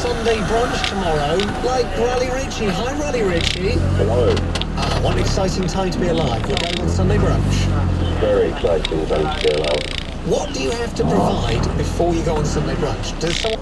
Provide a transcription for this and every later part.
Sunday brunch tomorrow, like Rally Richie. Hi, Rally Richie. Hello. What an exciting time to be alive. We're going on Sunday brunch. Very exciting time to be alive. What do you have to provide before you go on Sunday brunch? Does someone...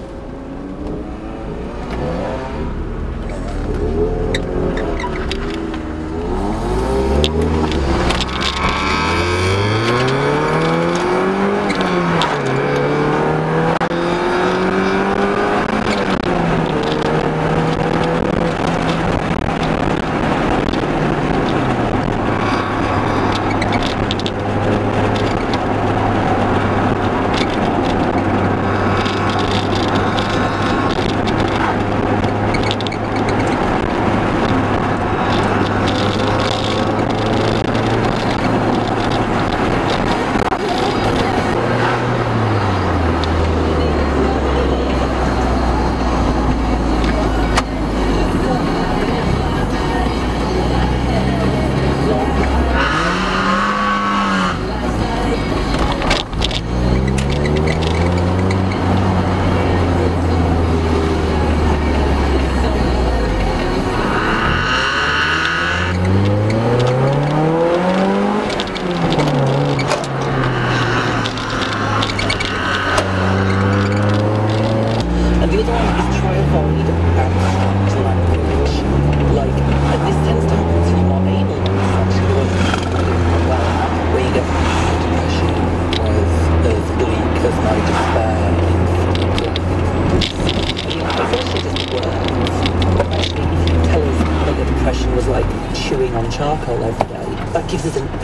And the other one is try avoid abstract language. Like, and this tends to happen to more anal ones, actually, where you get depression was as bleak as my despair. It's actually just words. But actually, if you tell us that your depression was like chewing on charcoal every day, that gives us an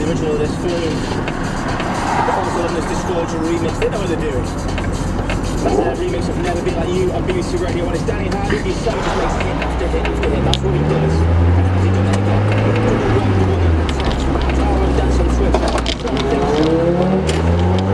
the original of this film, but also on this Disclosure remix. They know what they're doing. That's their remix of Never Be Like You on BBC Radio 1. It's Danny Hardy. His song just makes hit after hit after hit. That's what he does. And has he done it again? Double one, double number 10. Tower and Dance on Twitter.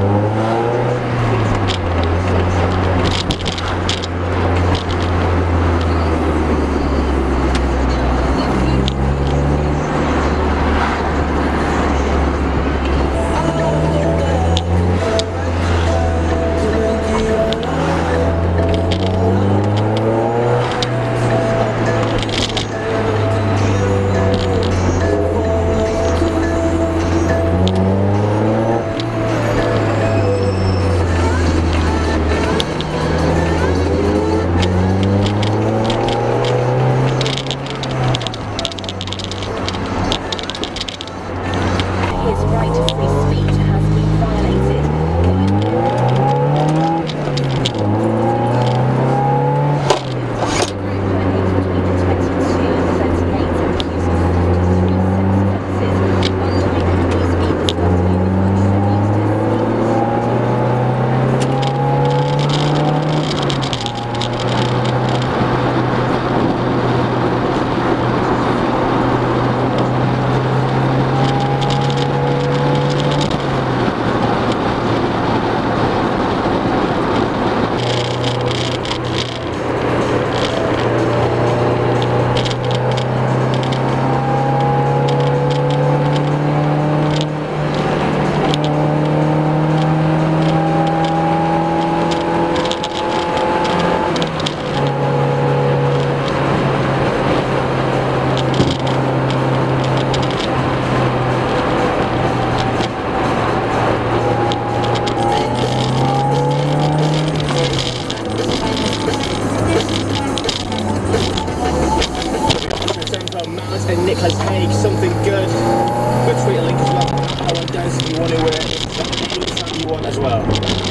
And Nick has made something good. We'll tweet a link as well. How on Dance if you want to anytime you want as well.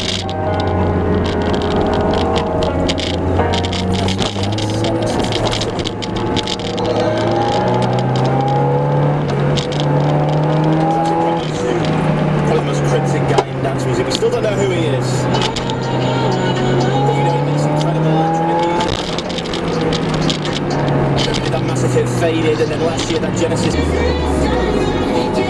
Probably the most cryptic guy in dance music. We still don't know who he is. But we know he makes incredible electronic music. That massive hit Faded, and then last year that Genesis.